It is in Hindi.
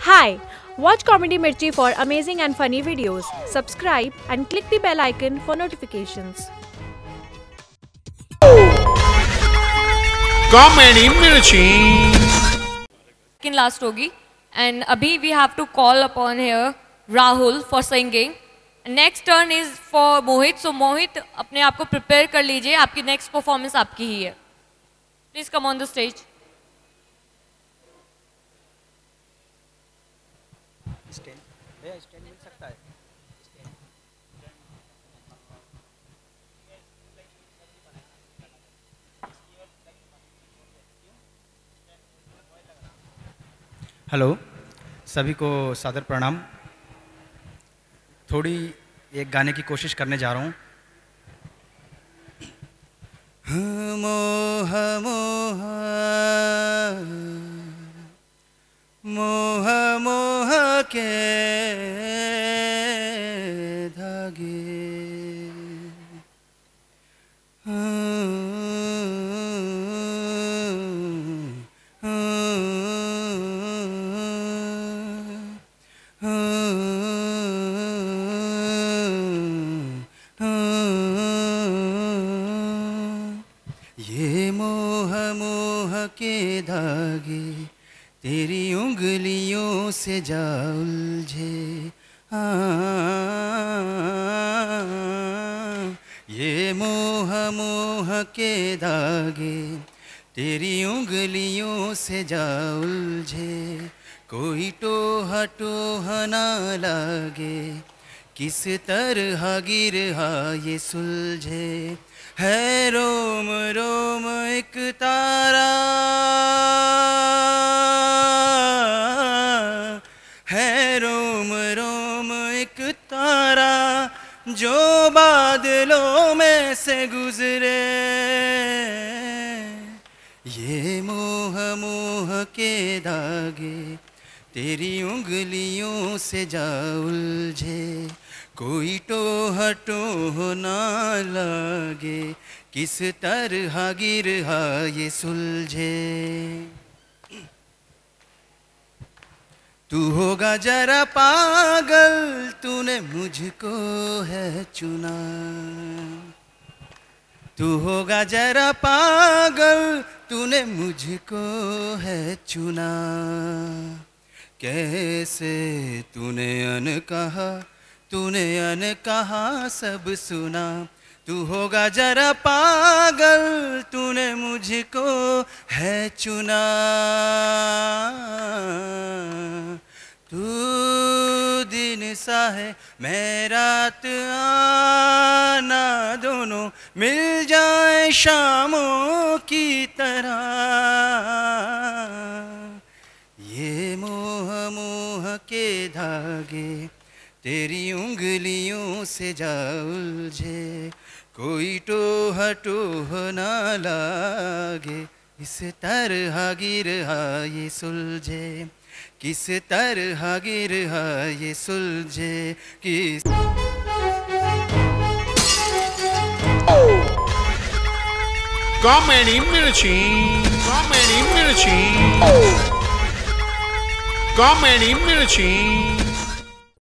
Hi, watch Comedy Mirchi for amazing and funny videos. Subscribe and click the bell icon for notifications. Comedy Mirchi. Second last hogi, and abhi we have to call upon here Rahul for singing. Next turn is for Mohit. So Mohit, अपने आप को prepare कर लीजिए. आपकी next performance आपकी ही है. Please come on the stage. मिल सकता है. हेलो, सभी को सादर प्रणाम. थोड़ी एक गाने की कोशिश करने जा रहा हूँ. मोह मोह मोह मोह के धागे ये मोह मोह के धागे तेरी उंगलियों से जा उलझे. ये मोह मोह के धागे तेरी उंगलियों से जा उलझे. कोई टोह टोह ना लागे, किस तरह गिरहा ये सुलझे. है रोम रोम एक तारा, है रोम रोम एक तारा जो बादलों में से गुजरे. ये मोह मोह के धागे तेरी उंगलियों से जा उलझे. कोई टोह टोह ना लागे, किस तरह गिरहा ये सुलझे. तू होगा जरा पागल, तूने मुझको है चुना. तू होगा जरा पागल, तूने मुझको है चुना. कैसे तूने अन कहा सब सुना. तू होगा जरा पागल, तूने मुझको है चुना. तू दिन सा है मैं रात आना, दोनों मिल जाए शामों की तरह. ये मोह मोह के धागे तेरी उंगलियों से जा उलझे. कोई टोह टोह ना लागे, इस तरह गिरहा ये सुलझे. किस तरह गिरहा ये सुलझे. किस Comedy Mirchi. Comedy Mirchi. Comedy Mirchi.